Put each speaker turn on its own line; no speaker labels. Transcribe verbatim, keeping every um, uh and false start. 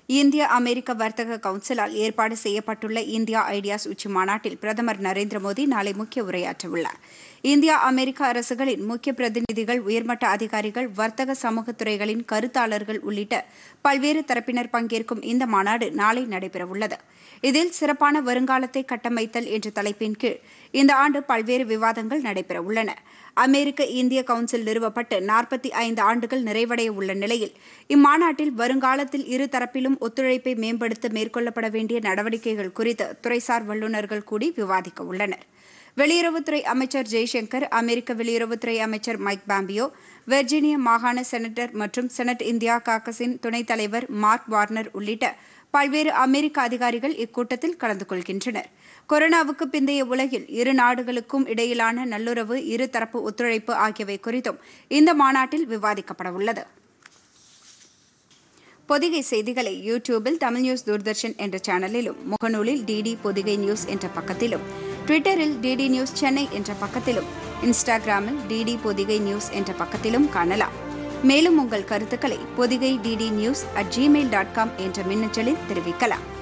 இந்திய அமெரிக்க வர்த்தக கவுன்சிலால் ஏற்பாடு செய்யப்பட்டுள்ள இந்தியா ஐடியாஸ் உச்சி மாநாட்டில் பிரதமர் நரேந்திர மோடி நாளை முக்கிய உரையாற்றவுள்ளார். இந்தியா அமெரிக்க அரசுகளின் முக்கிய பிரதிநிதிகள், உயர்மட்ட அதிகாரிகள், வர்த்தக சமூகத்துறைகளின் கருத்தாளர்கள் உள்ளிட்ட பல்வேறு தரப்பினர் பங்கேற்கும் இந்த மாநாடு நாளை நடைபெறவுள்ளது. இதில் சிறப்பான வருங்காலத்தை கட்டமைத்தல் என்ற தலைப்பின் கீழ் இந்த ஆண்டு பல்வேறு விவாதங்கள் நடைபெறவுள்ளன. அமெரிக்க இந்திய கவுன்சில் நிறுவப்பட்டு நாற்பத்தி ஐந்து ஆண்டுகள் நிறைவடைய உள்ள நிலையில் இம்மாநாட்டில் வருங்காலத்தில் இரு தரப்பிலும் ஒத்துழைப்பை மேம்படுத்த மேற்கொள்ளப்பட வேண்டிய நடவடிக்கைகள் குறித்து துறைசார் வல்லுநர்கள் கூடி விவாதிக்க உள்ளனர். வெளியுறவுத்துறை அமைச்சர் ஜெய்சங்கர், அமெரிக்க வெளியுறவுத்துறை அமைச்சர் மைக் பாம்பியோ, வெர்ஜீனிய மாகாண செனட்டர் மற்றும் செனட் இந்தியா காக்கஸின் துணைத் தலைவர் மார்க் வார்னர் உள்ளிட்ட பல்வேறு அமெரிக்க அதிகாரிகள் இக்கூட்டத்தில் கலந்து கொள்கின்றனர். கொரோனாவுக்கு பிந்தைய உலகில் இரு நாடுகளுக்கும் இடையிலான நல்லுறவு, இருதரப்பு ஒத்துழைப்பு ஆகியவை குறித்தும் இந்த மாநாட்டில் விவாதிக்கப்படவுள்ளது. பொதிகை செய்திகளை யூடியூபில் தமிழ் நியூஸ் தூர்தர்ஷன் என்ற சேனலிலும், முகநூலில் டிடி பொதிகை நியூஸ் என்ற பக்கத்திலும், ட்விட்டரில் டிடி நியூஸ் சென்னை என்ற பக்கத்திலும், இன்ஸ்டாகிராமில் டிடி பொதிகை நியூஸ் என்ற பக்கத்திலும் காணலாம். மேலும் உங்கள் கருத்துக்களை Podhigai DD news at Gmail dot com என்ற மின்னஞ்சலில் தெரிவிக்கலாம்.